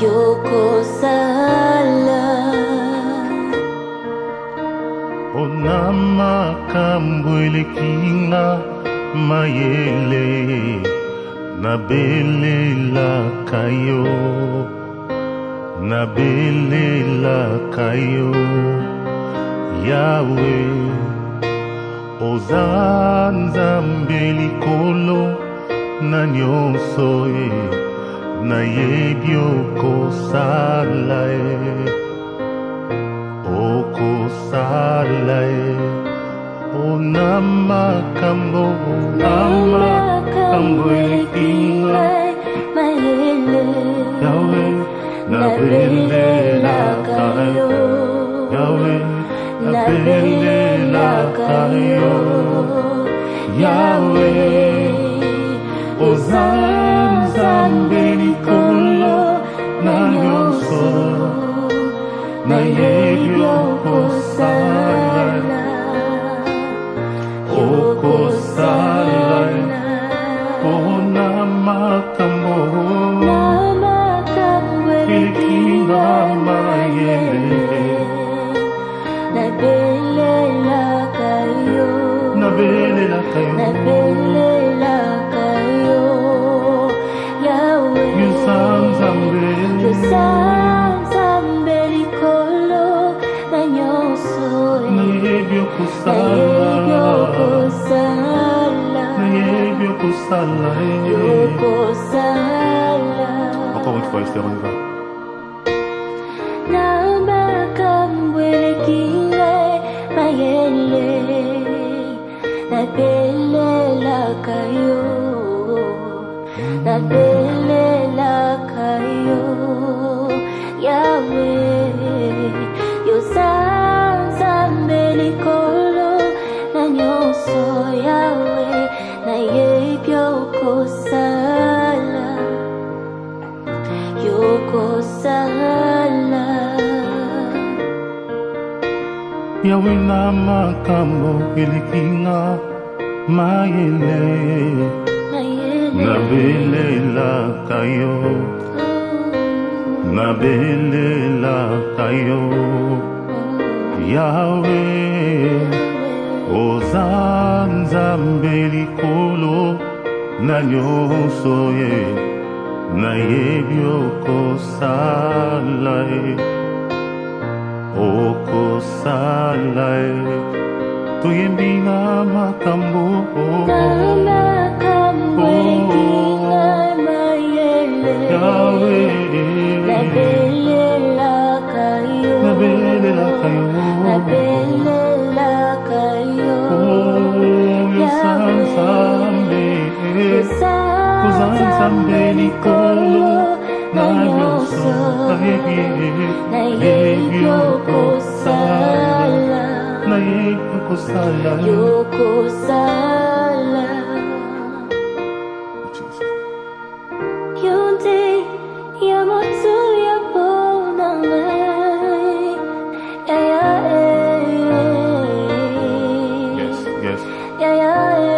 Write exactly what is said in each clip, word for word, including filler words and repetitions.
Yoko sala Onama kambwele kinga mayele Nabelela kayo Nabelela kayo Yahweh Ozanzambeli kolo na nyonso e nayebi okosala e okosala e ona makambo amakambo ekinga mayele Yahweh nabelelaka yo Yahweh nabelelaka yo Yahweh Ozanzambeli kolo na nyonso nayebi okosala okosala ona makambo elikinga mayele nabelelaka yo nabelelaka yo nabelelaka yo Yahweh Yusanzambeli Yusanzambeli kolo na nyonso nayebi okosala okosala nayebi okosala okosala. Encore une fois, Esther, on y va. Namakambwele kinga mayele nabelelaka yo nabelelaka yo Yahweh Yosanzambeli kolo na nyonso Yahweh nayebi okosala yokosala Yahweh na makambo elikinga mayele nabelelaka yo nabelelaka yo Yahweh Ozanzambeli kolo na nyonso ye nayebi okosala e okosala e toyembi na makambo namakambo ekinga mayele Yahweh nabelelaka yo nabelelaka yo nabelelaka yo Yusanzambeli Ozanzambeli kolo na nyonso nayebi okosala nayebi okosala yokosala yonde ya Motuya Pona ya Yes, yes. ya ya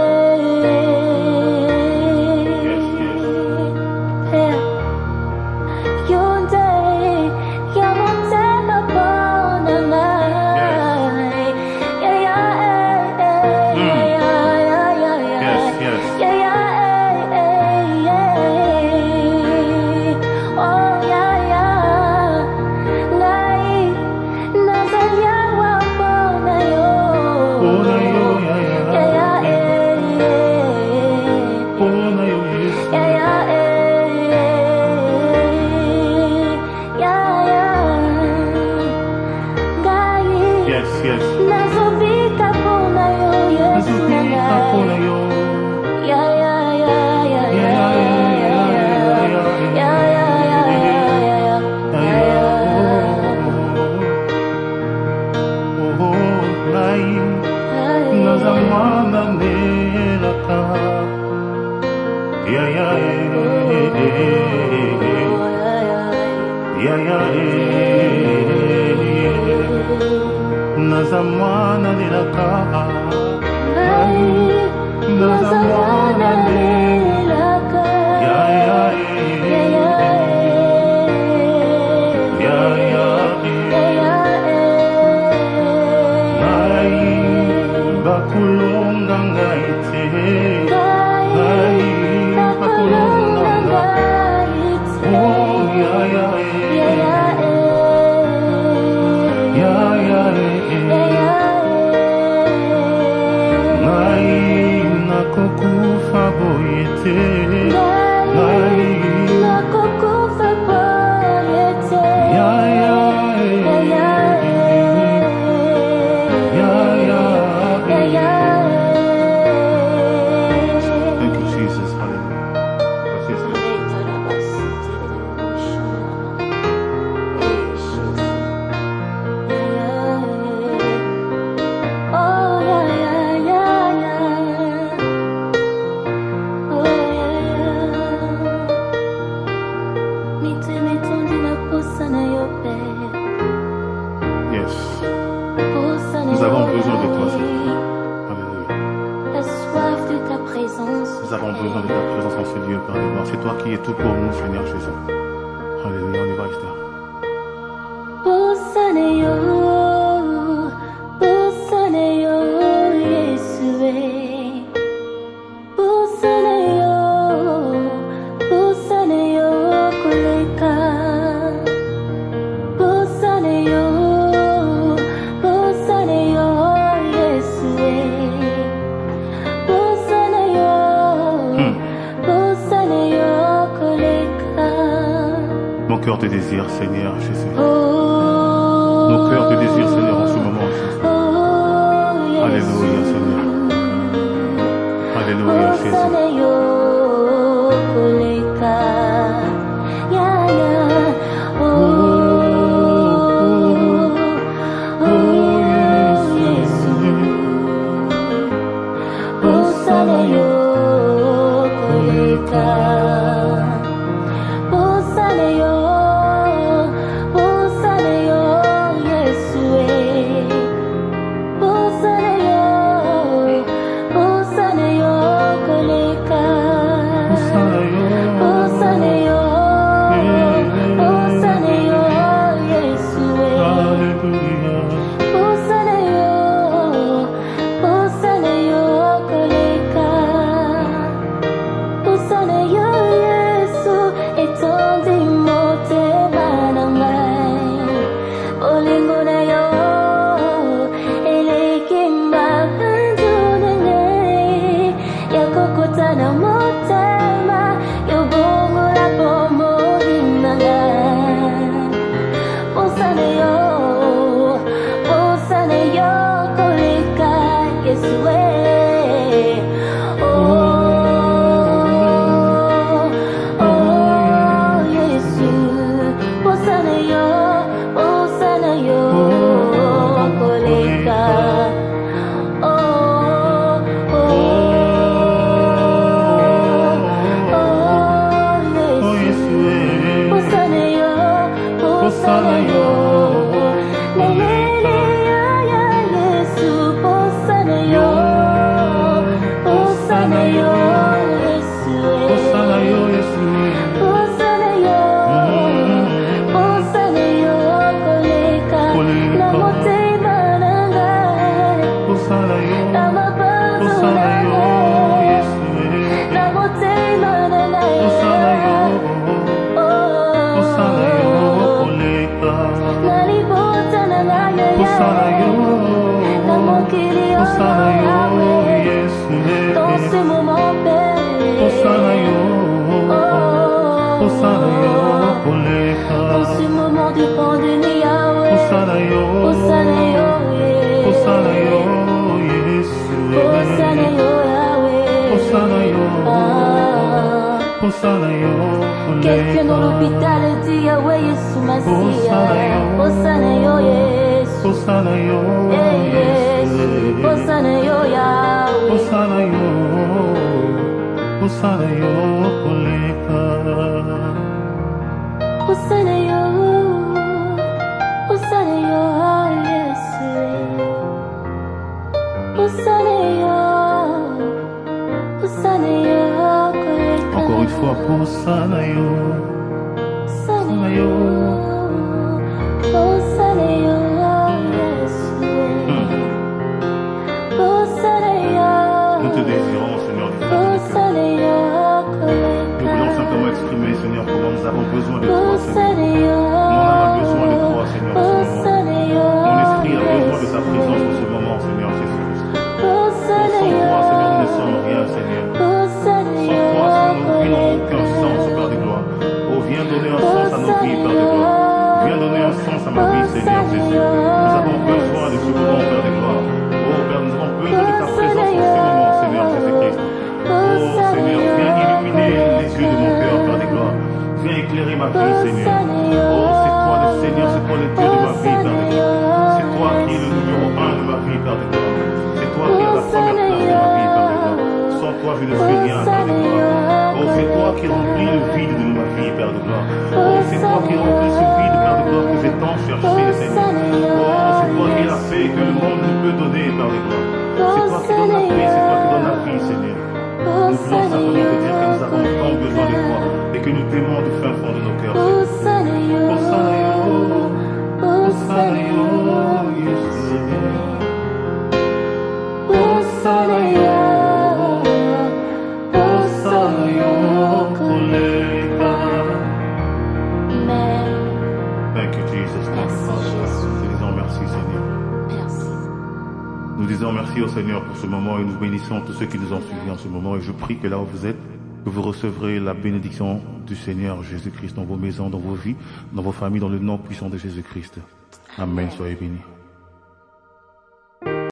Nazamwana nilaka Nazamwana nilaka Ya ya Quelqu'un dans l'hôpital dit Yahweh Yesu Masiya. Posana yo Yesu. Posana yo Yesu. Posana yo Yahweh. Posana yo. Posana yo koleka. Posana yo. Posana yo Yesu. Posana yo. Posana yo. Encore une fois, Posana yo. Posana yo. Posana yo Yesu. Posana yo. Nous te désirons, Seigneur, du fond de notre cœur. Nous voulons simplement exprimer, Seigneur, comment nous avons besoin de toi, Seigneur. sens à nos vies, Père de gloire. Viens donner un sens à ma vie, Seigneur Jésus. Nous avons besoin de ce moment, Père de gloire. Oh Père, nous avons besoin de ta présence en ce moment, Seigneur Jésus-Christ. Oh Seigneur, viens illuminer les yeux de mon cœur, Père de gloire. Viens éclairer ma vie, Seigneur. Oh, c'est toi le Seigneur, c'est toi le Dieu de ma vie, Père de gloire. C'est toi qui es le numéro un de ma vie, Père de gloire. C'est toi qui es la première place de ma vie, Père de gloire. Sans toi, je ne suis rien, Père de gloire. Oh, c'est toi qui remplis le vide de ma vie, Père de gloire. Oh, c'est toi qui remplis ce vide, Père de gloire, que j'ai tant cherché, Seigneur. Oh, c'est toi qui es la paix que le monde ne peut donner, Père de gloire. C'est toi qui donnes la paix, c'est toi qui donnes la vie, Seigneur. Nous voulons simplement te dire que nous avons tant besoin de toi et que nous t'aimons du fin fond de nos cœurs. Posa na yo, Posa na yo, Yesu. Posa na yo, Posa na yo, koleka. Thank you, Jesus. Nous disons merci, Seigneur. Merci. Nous disons merci au Seigneur pour ce moment et nous bénissons tous ceux qui nous ont suivis en ce moment. Et je prie que là où vous êtes, que vous recevrez la bénédiction du Seigneur Jésus-Christ dans vos maisons, dans vos vies, dans vos familles, dans le nom puissant de Jésus-Christ. Amen. Soyez bénis.